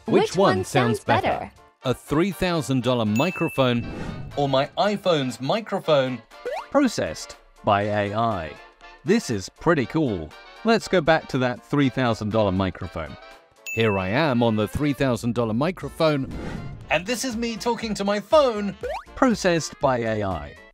Which one sounds better? A $3,000 microphone or my iPhone's microphone? Processed by AI. This is pretty cool. Let's go back to that $3,000 microphone. Here I am on the $3,000 microphone, and this is me talking to my phone, processed by AI.